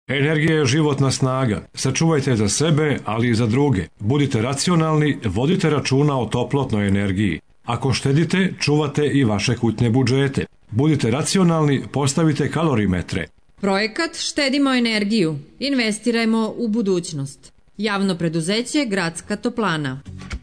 Energija je životna snaga. Sačuvajte je za sebe, ali i za druge. Budite racionalni, vodite računa o toplotnoj energiji. Ako štedite, čuvate i vaše kućne budžete. Budite racionalni, postavite kalorimetre. Projekat Štedimo energiju. Investirajmo u budućnost. Javno preduzeće Gradska toplana.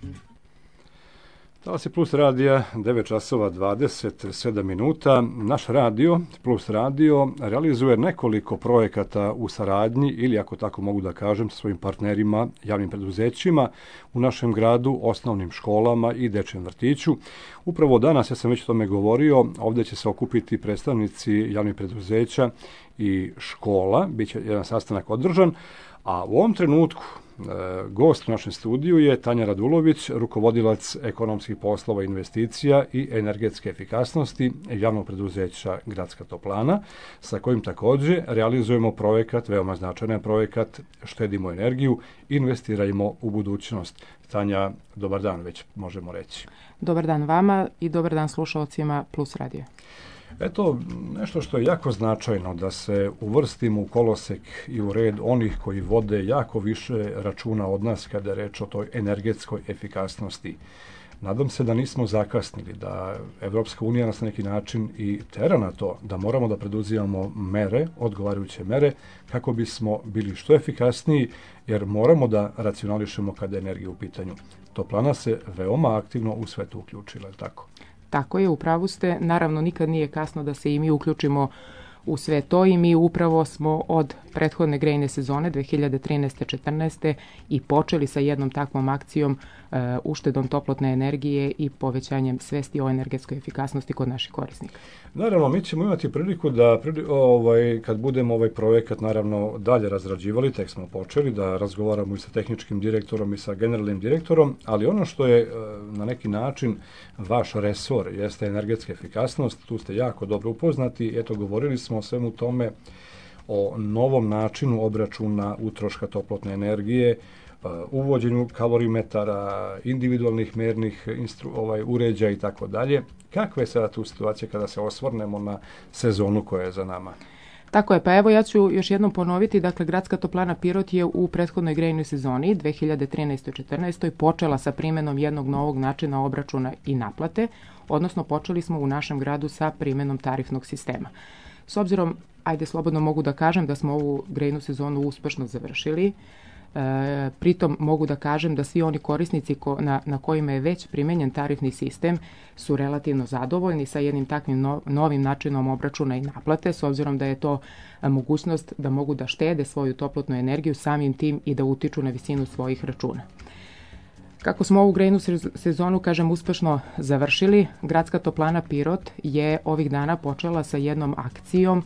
Talas je Plus radija, 9 časova 27 minuta. Naš radio, Plus radio, realizuje nekoliko projekata u saradnji ili, ako tako mogu da kažem, sa svojim partnerima, javnim preduzećima u našem gradu, osnovnim školama i dečijem vrtiću. Upravo danas, ja sam već o tome govorio, ovdje će se okupiti predstavnici javnih preduzeća i škola, bit će jedan sastanak održan, a u ovom trenutku gost u našem studiju je Tanja Radulović, rukovodilac ekonomskih poslova, investicija i energetske efikasnosti javnog preduzeća Gradska toplana, sa kojim također realizujemo projekat, veoma značajan projekat Štedimo energiju, investirajmo u budućnost. Tanja, dobar dan, već možemo reći. Dobar dan vama i dobar dan slušalcima Plus radija. Eto, nešto što je jako značajno, da se uvrstimo u kolosek i u red onih koji vode jako više računa od nas kada je reč o toj energetskoj efikasnosti. Nadam se da nismo zakasnili, da Evropska unija nas na neki način i tera na to, da moramo da preduzimamo mere, odgovarajuće mere, kako bismo bili što efikasniji, jer moramo da racionališemo kada je energija u pitanju. Toplana se veoma aktivno u sve to uključila, je tako? Tako je, upravo ste. Naravno, nikad nije kasno da se i mi uključimo u sve to i mi upravo smo od prethodne grejne sezone 2013-14 i počeli sa jednom takvom akcijom uštedom toplotne energije i povećanjem svesti o energetskoj efikasnosti kod naših korisnika. Naravno, mi ćemo imati priliku da kad budemo ovaj projekat naravno dalje razrađivali, tek smo počeli da razgovaramo i sa tehničkim direktorom i sa generalnim direktorom, ali ono što je na neki način vaš resor jeste energetska efikasnost, tu ste jako dobro upoznati, eto govorili smo o svemu tome, o novom načinu obračuna utroška toplotne energije, uvođenju kalorimetara, individualnih mernih uređaja i tako dalje. Kakva je sada tu situacija kada se osvrnemo na sezonu koja je za nama? Tako je, pa evo ja ću još jednom ponoviti, dakle Gradska toplana Pirot je u prethodnoj grejnoj sezoni 2013-14 počela sa primjenom jednog novog načina obračuna i naplate, odnosno počeli smo u našem gradu sa primjenom tarifnog sistema. S obzirom, ajde slobodno mogu da kažem da smo ovu grejnu sezonu uspešno završili, pritom mogu da kažem da svi oni korisnici na kojima je već primenjen tarifni sistem su relativno zadovoljni sa jednim takvim novim načinom obračuna i naplate, s obzirom da je to mogućnost da mogu da štede svoju toplotnu energiju samim tim i da utiču na visinu svojih računa. Kako smo ovu grejnu sezonu, kažem, uspešno završili, Gradska toplana Pirot je ovih dana počela sa jednom akcijom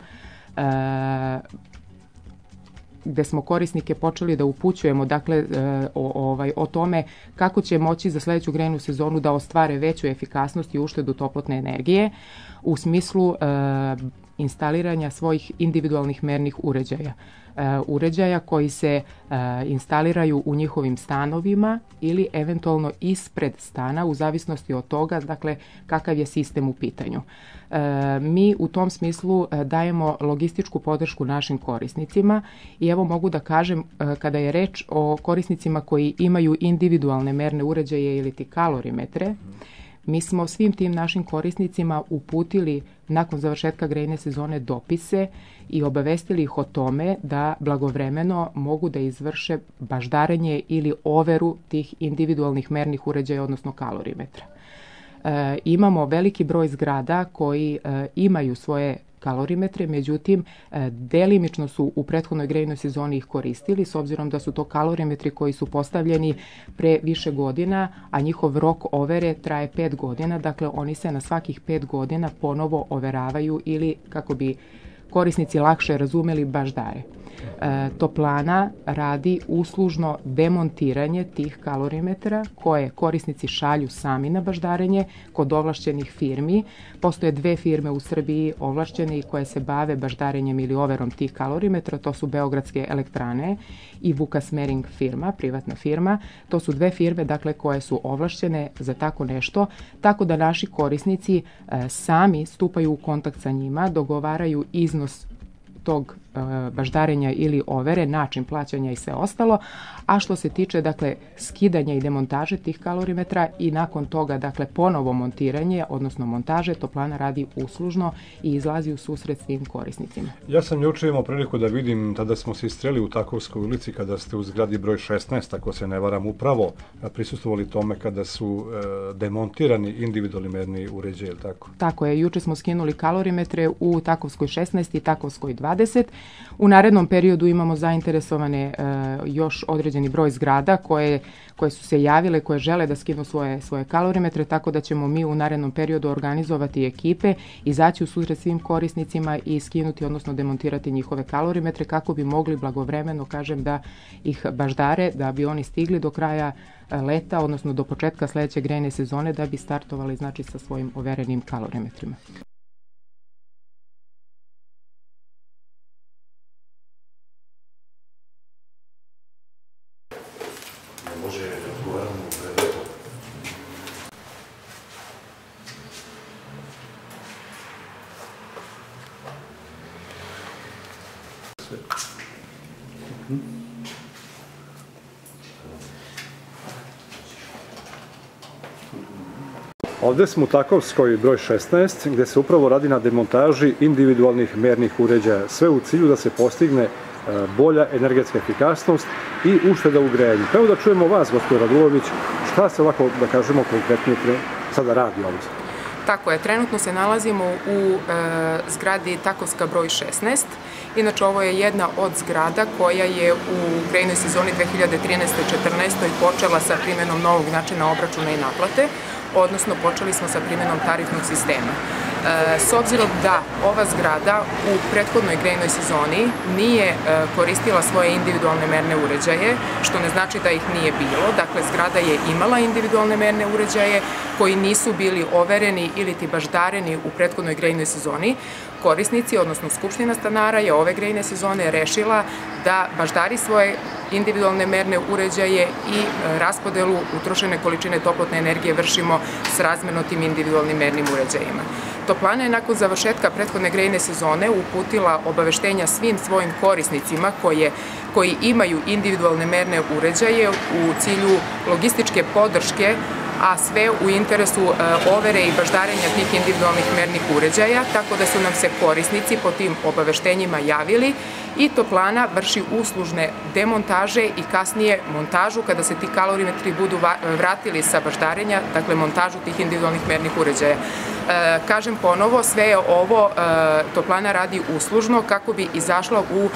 gde smo korisnike počeli da upućujemo, dakle, o tome kako će moći za sljedeću grejnu sezonu da ostvare veću efikasnost i uštedu toplotne energije u smislu instaliranja svojih individualnih mernih uređaja koji se instaliraju u njihovim stanovima ili eventualno ispred stana u zavisnosti od toga, dakle, kakav je sistem u pitanju. Mi u tom smislu dajemo logističku podršku našim korisnicima i evo mogu da kažem, kada je reč o korisnicima koji imaju individualne merne uređaje ili ti kalorimetre, mi smo svim tim našim korisnicima uputili nakon završetka grejne sezone dopise i obavestili ih o tome da blagovremeno mogu da izvrše baždarenje ili overu tih individualnih mernih uređaja, odnosno kalorimetra. Imamo veliki broj zgrada koji imaju svoje kalorimetre, međutim, delimično su u prethodnoj grejnoj sezoni ih koristili, s obzirom da su to kalorimetri koji su postavljeni pre više godina, a njihov rok overe traje 5 godina, dakle oni se na svakih 5 godina ponovo overavaju ili, kako bi korisnici lakše razumeli, baždare. Toplana radi uslužno demontiranje tih kalorimetara koje korisnici šalju sami na baždarenje kod ovlašćenih firmi. Postoje 2 firme u Srbiji ovlašćene koje se bave baždarenjem ili overom tih kalorimetra, to su Beogradske elektrane i Vukasmering firma, privatna firma. To su 2 firme, dakle, koje su ovlašćene za tako nešto, tako da naši korisnici sami stupaju u kontakt sa njima, dogovaraju iznos tog baždarenja ili overe, način plaćanja i sve ostalo, a što se tiče dakle skidanja i demontaže tih kalorimetra i nakon toga dakle ponovo montiranje, odnosno montaže, toplana radi uslužno i izlazi u susret svim korisnicima. Ja sam juče imao priliku da vidim, tada smo se istreli u Takovskoj ulici kada ste u zgradi broj 16, ako se ne varam, upravo prisustvovali tome kada su demontirani individualni merni uređaji, tako? Tako je, juče smo skinuli kalorimetre u Takovskoj 16 i Takovskoj 20. U narednom periodu imamo zainteresovane još određeni broj zgrada koje su se javile, koje žele da skinu svoje kalorimetre, tako da ćemo mi u narednom periodu organizovati ekipe, izaći u susret svim korisnicima i skinuti, odnosno demontirati njihove kalorimetre kako bi mogli blagovremeno, kažem, da ih baždare, da bi oni stigli do kraja leta, odnosno do početka sledeće grejne sezone, da bi startovali znači sa svojim overenim kalorimetrima. Ovde smo u Takovskoj broj 16, gde se upravo radi na demontaži individualnih mernih uređaja, sve u cilju da se postigne bolja energetska efikasnost i ušteda u grejanju. Evo da čujemo vas, gospođo Radulović, šta se ovako, da kažemo, konkretno sada radi ovdje? Tako je, trenutno se nalazimo u zgradi Takovska broj 16. Inače, ovo je jedna od zgrada koja je u grejnoj sezoni 2013-2014 počela sa primjenom novog načina obračuna i naplate, odnosno počeli smo sa primjenom tarifnog sistema. S obzirom da ova zgrada u prethodnoj grejnoj sezoni nije koristila svoje individualne merne uređaje, što ne znači da ih nije bilo, dakle zgrada je imala individualne merne uređaje koji nisu bili overeni ili ti baždareni u prethodnoj grejnoj sezoni, korisnici, odnosno Skupština stanara je ove grejne sezone rešila da baždari svoje individualne merne uređaje i raspodelu utrošene količine toplotne energije vršimo srazmerno tim individualnim mernim uređajima. Toplana je nakon završetka prethodne grejne sezone uputila obaveštenja svim svojim korisnicima koji imaju individualne merne uređaje u cilju logističke podrške, a sve u interesu overe i baždarenja tih individualnih mernih uređaja, tako da su nam se korisnici po tim obaveštenjima javili i toplana vrši uslužne demontaže i kasnije montažu kada se ti kalorimetri budu vratili sa baždarenja, dakle montažu tih individualnih mernih uređaja. Kažem ponovo, sve je ovo toplana radi uslužno kako bi izašla u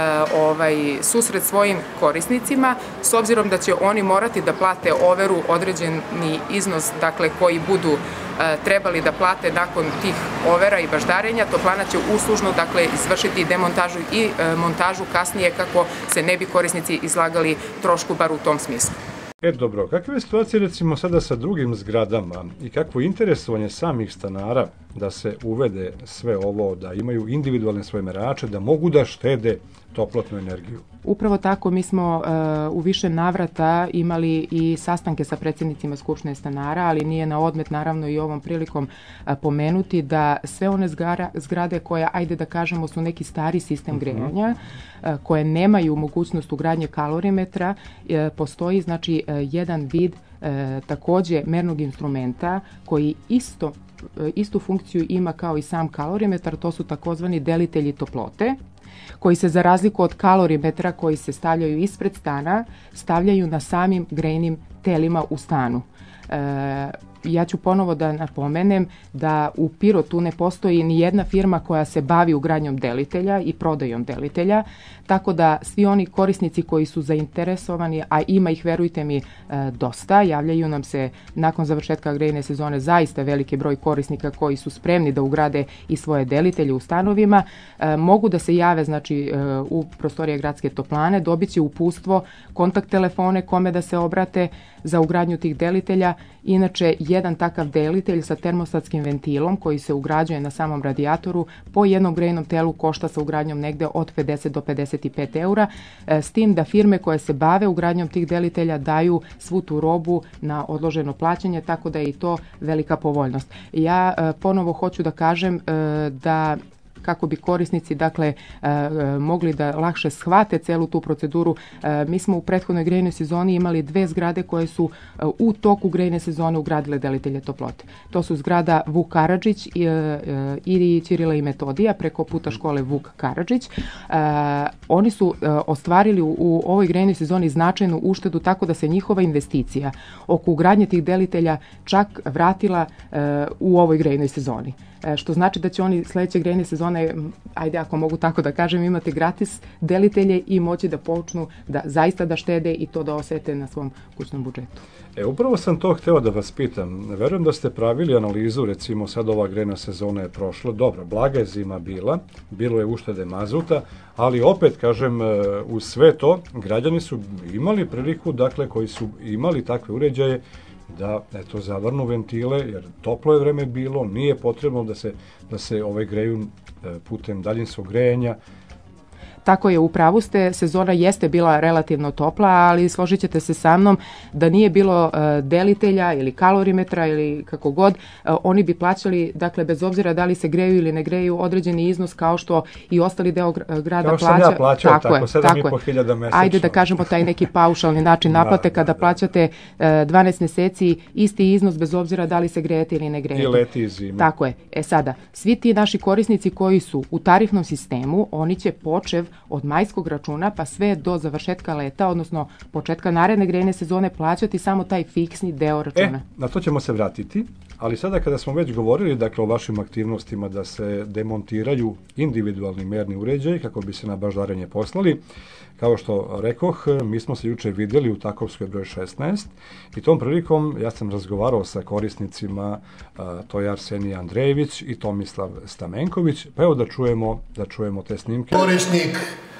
susret svojim korisnicima, s obzirom da će oni morati da plate overu određeni iznos, dakle koji budu trebali da plate nakon tih overa i baždarenja. Toplana će uslužno dakle izvršiti demontažu i montažu kasnije kako se ne bi korisnici izlagali trošku bar u tom smislu. Dobro, kakva je situacija recimo sada sa drugim zgradama i kakvo je interesovanje samih stanara da se uvede sve ovo, da imaju individualne svoje merače, da mogu da štede toplotnu energiju? Upravo tako, mi smo u više navrata imali i sastanke sa predsjednicima Skupštine stanara, ali nije na odmet naravno i ovom prilikom pomenuti da sve one zgrade koje, ajde da kažemo, su neki stari sistem grejanja, koje nemaju mogućnost ugradnje kalorimetra, postoji znači jedan vid takođe mernog instrumenta koji istu funkciju ima kao i sam kalorimetar, to su takozvani delitelji toplote, koji se za razliku od kalorimetra koji se stavljaju ispred stana, stavljaju na samim grejnim telima u stanu. Ja ću ponovo da napomenem da u Pirotu ne postoji ni jedna firma koja se bavi ugradnjom delitelja i prodajom delitelja, tako da svi oni korisnici koji su zainteresovani, a ima ih, verujte mi, dosta, javljaju nam se nakon završetka grejne sezone zaista veliki broj korisnika koji su spremni da ugrade i svoje delitelje u stanovima, mogu da se jave znači u prostorije gradske toplane, dobit će uputstvo, kontakt telefone kome da se obrate za ugradnju tih delitelja. Inače, jedan takav delitelj sa termostatskim ventilom koji se ugrađuje na samom radijatoru po jednom grejnom telu košta sa ugradnjom negde od 50 do 55 eura, s tim da firme koje se bave ugradnjom tih delitelja daju svu tu robu na odloženo plaćanje, tako da je i to velika povoljnost. Ja ponovo hoću da kažem da kako bi korisnici dakle mogli da lakše shvate celu tu proceduru. Mi smo u prethodnoj grejnoj sezoni imali 2 zgrade koje su u toku grejne sezone ugradile delitelje toplote. To su zgrada Vuk Karadžić i Ćirila i Metodija preko puta škole Vuk Karadžić. Oni su ostvarili u ovoj grejnoj sezoni značajnu uštedu tako da se njihova investicija oko ugradnje tih delitelja čak vratila u ovoj grejnoj sezoni. Što znači da će oni sledeće grejne sezone, ajde ako mogu tako da kažem, imati gratis delitelje i moći da počnu da zaista da štede i to da osete na svom kućnom budžetu. Upravo sam to hteo da vas pitam. Verujem da ste pravili analizu, recimo sad ova grejna sezona je prošla, dobro, blaga je zima bilo je uštede mazuta, ali opet, kažem, uz sve to, građani su imali priliku, dakle, koji su imali takve uređaje, da zavrnu ventile, jer toplo je vreme bilo, nije potrebno da se greju putem daljinskog grejanja. Tako je, u pravu ste, sezona jeste bila relativno topla, ali složit ćete se sa mnom da nije bilo delitelja ili kalorimetra ili kako god, oni bi plaćali, dakle, bez obzira da li se greju ili ne greju, određeni iznos kao što i ostali deo grada plaća. Kao što ja plaćao, tako 7.500 mesečno. Ajde da kažemo taj neki paušalni način naplate kada plaćate 12 meseci isti iznos bez obzira da li se grejete ili ne grejete. I leti i zime. Tako je. Sada, svi ti naši korisnici koji su u tarifnom sistemu, oni će počev od majskog računa pa sve do završetka leta, odnosno početka naredne grejne sezone plaćati samo taj fiksni deo računa. Na to ćemo se vratiti, ali sada kada smo već govorili, dakle, o vašim aktivnostima da se demontiraju individualni merni uređaji kako bi se na baždarenje poslali, kao što rekoh, mi smo se juče vidjeli u Takovskoj broj 16 i tom prilikom ja sam razgovarao sa korisnicima, to je Arsenija Andrejević i Tomislav Stamenković, pa evo da čujemo te snimke. Korisnik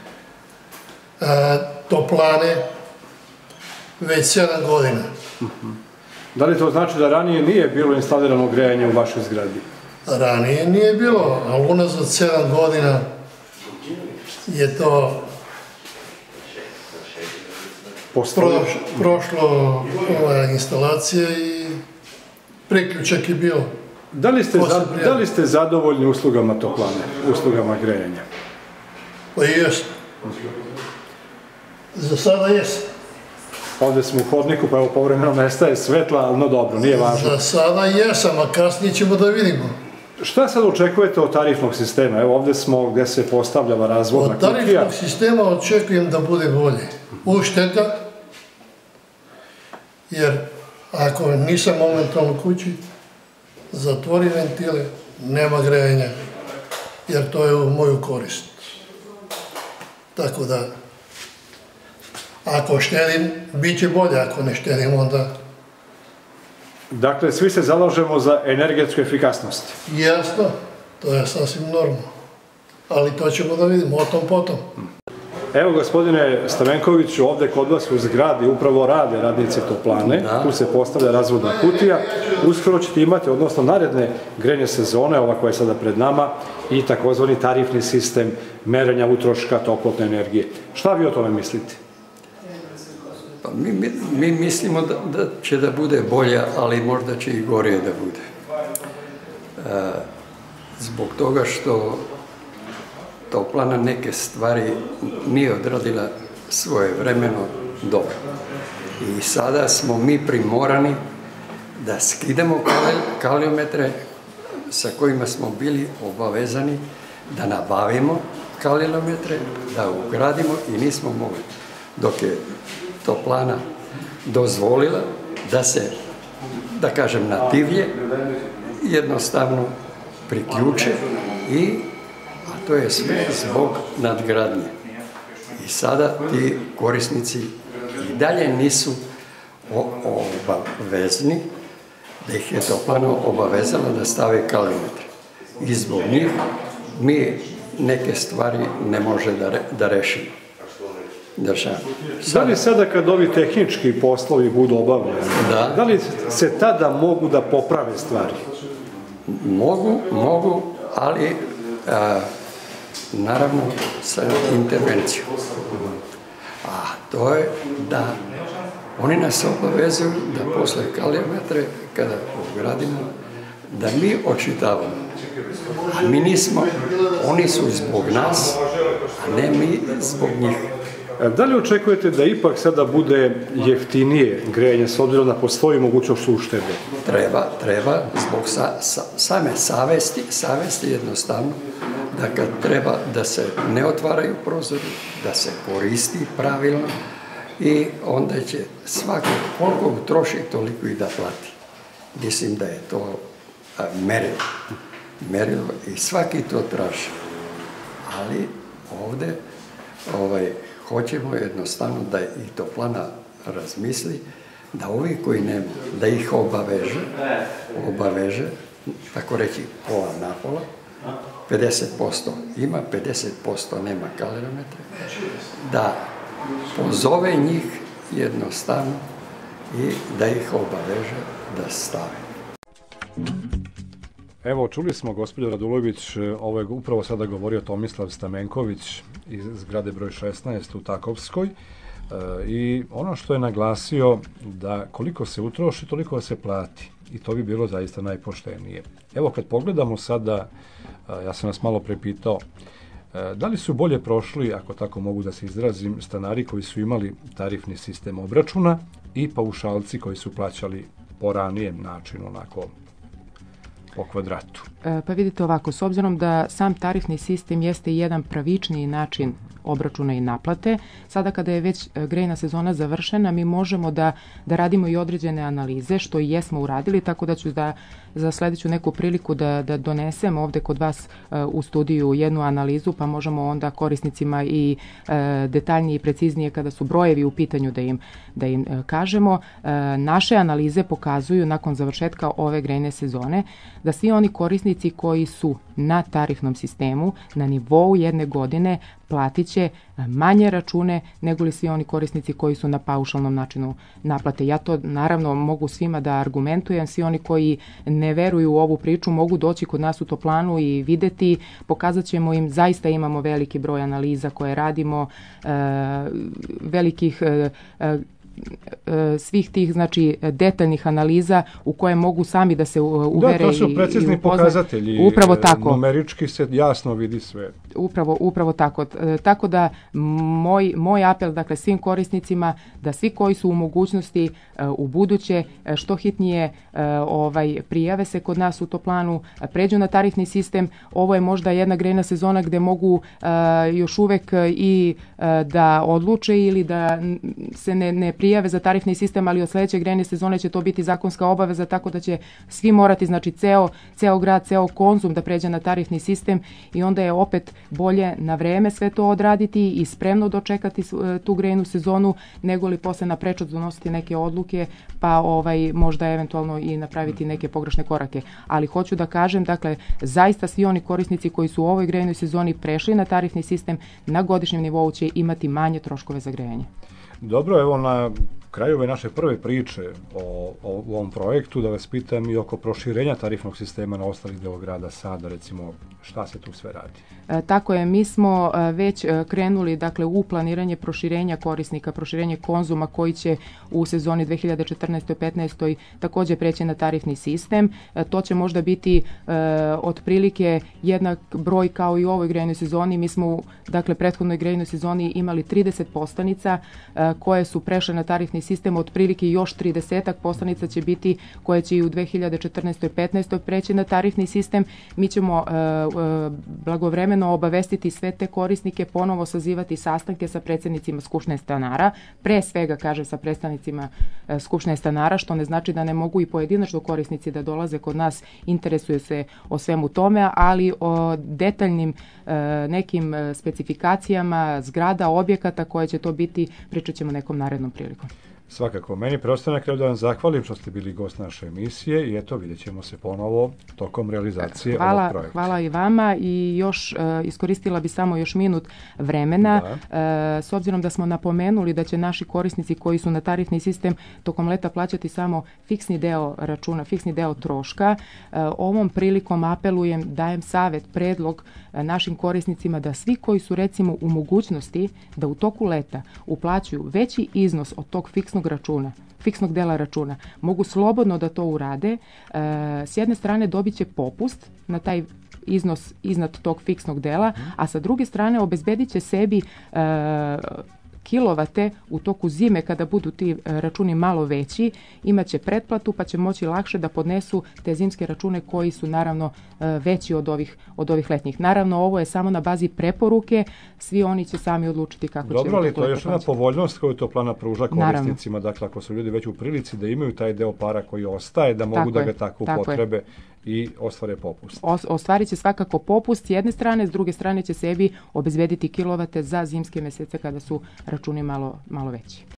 toplane već 7 godina. Da li to znači da ranije nije bilo instalirano grejanje u vašoj zgradi? Ranije nije bilo, a unazad 7 godina je to prošlo instalacije i priključak je bio. Da li ste zadovoljni uslugama toplane, uslugama grejanja? Pa jesam. Za sada jesam. Ovdje smo u hodniku, pa evo povremeno nestaje svetla, ali no dobro, nije važno. Za sada jesam, a kasnije ćemo da vidimo. Šta sad očekujete od tarifnog sistema? Evo ovdje smo gdje se postavljava razvodna kutija. Od tarifnog sistema očekujem da bude bolje. Ušteda, jer ako nisam momentalno kući, zatvori ventile, nema grejanja, jer to je u moju korist. Tako da, ako štedim, bit će bolje, ako ne štedim, onda... Dakle, svi se zalažemo za energetsku efikasnost. Jasno, to je sasvim normalno, ali to ćemo da vidimo, o tom potom. Evo, gospodine Stamenkoviću, ovdje kod vas u zgradi upravo rade radnici toplane, tu se postavlja razvodna kutija, uskoro ćete imati, odnosno naredne grejne sezone, ova koja je sada pred nama, i takozvani tarifni sistem merenja utroška toplotne energije. Šta vi o tome mislite? Pa mi mislimo da će da bude bolje, ali možda će i gorije da bude. Zbog toga što toplana neke stvari nije odradila svoje vremeno dobro. I sada smo mi primorani da skidamo kaliometre sa kojima smo bili obavezani da nabavimo kaliometre, da ugradimo i nismo mogli. Dok je toplana dozvolila da se, da kažem, na divlje jednostavno priključe a to je sve zbog nadgradnje. I sada ti korisnici i dalje nisu obavezni, da ih je toplana obavezala da stave kaliometre. I zbog njih mi neke stvari ne može da rešimo. Da li sada kad ovi tehnički poslovi budu obavljeni, da li se tada mogu da poprave stvari? Mogu, ali naravno sa intervencijom. A to je da oni nas obavezuju da posle kaliometre, kada ugradimo, da mi očitavamo A mi nismo, oni su zbog nas, a ne mi zbog njih. Da li očekujete da ipak sada bude jeftinije grejanje s obzirom da postoji mogućnost uštede? Treba, zbog same savesti jednostavno, da kad treba da se ne otvaraju prozori, da se koristi pravilno i onda će svako koliko utroši, toliko i da plati. Mislim da je to merilo i svaki to traži. Ali ovde hoćemo jednostavno da i toplana razmisli, da ovi koji nema, da ih obaveže, tako reći pola na pola, 50% ima, 50% nema kalorimetre, da pozove njih jednostavno i da ih obaveže da stave. Evo, čuli smo gospođo Radulović, ovo je upravo sada govorio Tomislav Stamenković iz zgrade broj 16 u Takovskoj i ono što je naglasio da koliko se utroši, toliko se plati i to bi bilo zaista najpoštenije. Evo, kad pogledamo sada, ja sam vas malo prepitao, da li su bolje prošli, ako tako mogu da se izrazim, stanari koji su imali tarifni sistem obračuna i paušalci koji su plaćali po ranijem načinu, onako po kvadratu? Pa vidite ovako, s obzirom da sam tarifni sistem jeste jedan pravičniji način obračuna i naplate, sada kada je već grejna sezona završena, mi možemo da radimo i određene analize, što i jesmo uradili, tako da ću za sledeću neku priliku da donesem ovde kod vas u studiju jednu analizu, pa možemo onda korisnicima i detaljnije i preciznije kada su brojevi u pitanju da im kažemo. Naše analize pokazuju nakon završetka ove grejne sezone da svi oni korisnici koji su na tarifnom sistemu na nivou jedne godine platit će manje račune nego li svi oni korisnici koji su na paušalnom načinu naplate. Ja to naravno mogu svima da argumentujem, svi oni koji ne veruju u ovu priču mogu doći kod nas u Toplanu i videti, pokazat ćemo im, zaista imamo veliki broj analiza koje radimo, velikih svih tih, znači, detaljnih analiza u koje mogu sami da se uvere. Da, to su precizni pokazatelji. Upravo tako. Numerički se jasno vidi sve. Upravo tako. Tako da moj apel, dakle, svim korisnicima, da svi koji su u mogućnosti u buduće što hitnije prijave se kod nas u Toplanu, pređu na tarifni sistem. Ovo je možda jedna grejna sezona gde mogu još uvek i da odluče ili da se ne prijave za tarifni sistem, ali od sledeće grejne sezone će to biti zakonska obaveza, tako da će svi morati, znači ceo grad, ceo Konzum da pređe na tarifni sistem i onda je opet bolje na vreme sve to odraditi i spremno dočekati tu grejnu sezonu, nego li posle na prečac donositi neke odluke, pa možda eventualno i napraviti neke pogrešne korake. Ali hoću da kažem, dakle, zaista svi oni korisnici koji su u ovoj grejnoj sezoni prešli na tarifni sistem na godišnjem nivou će imati manje troškove za grejanje. Dobro, evo na kraju ove naše prve priče o ovom projektu da vas pitam i oko proširenja tarifnog sistema na ostali deo grada Sada, recimo šta se tu sve radi? Tako je, mi smo već krenuli, dakle, u planiranje proširenja korisnika, proširenje Konzuma koji će u sezoni 2014-15 takođe preći na tarifni sistem. To će možda biti otprilike jednak broj kao i u ovoj grejnoj sezoni. Mi smo u, dakle, prethodnoj grejnoj sezoni imali 30 postanica koje su prešle na tarifni sistem, otprilike još 30 postanica će biti koje će i u 2014-15 preći na tarifni sistem. Mi ćemo blagovremeno obavestiti sve te korisnike, ponovo sazivati sastanke sa predsednicima Skupštine stanara, pre svega, kaže, sa predstavnicima Skupštine stanara, što ne znači da ne mogu i pojedinačno korisnici da dolaze kod nas, interesuje se o svemu tome, ali o detaljnim nekim specifikacijama zgrada, objekata koje će to biti, pričat ćemo nekom narednom prilikom. Svakako, meni preostaje na kraju da vam zahvalim što ste bili gost naše emisije i eto, vidjet ćemo se ponovo tokom realizacije ovog projekta. Hvala i vama i još iskoristila bi samo još minut vremena, s obzirom da smo napomenuli da će naši korisnici koji su na tarifni sistem tokom leta plaćati samo fiksni deo računa, fiksni deo troška. Ovom prilikom apelujem, dajem savet, predlog našim korisnicima da svi koji su, recimo, u mogućnosti da u toku leta uplaćuju veći iznos od tog fiksnog dela računa, mogu slobodno da to urade. S jedne strane dobit će popust na taj iznos iznad tog fiksnog dela, a sa druge strane obezbedit će sebi kilovate u toku zime kada budu ti računi malo veći, imaće pretplatu pa će moći lakše da podnesu te zimske račune koji su naravno veći od ovih letnjih. Naravno, ovo je samo na bazi preporuke, svi oni će sami odlučiti kako će. Dobro, ali to je još jedna povoljnost koju Toplana pruža korisnicima, dakle ako su ljudi već u prilici da imaju taj deo para koji ostaje, da mogu da ga tako upotrebe i ostvare popust. Ostvarit će svakako popust s jedne strane, s druge strane će sebi obezbediti kilovate za zimske mesece kada su računi malo veći.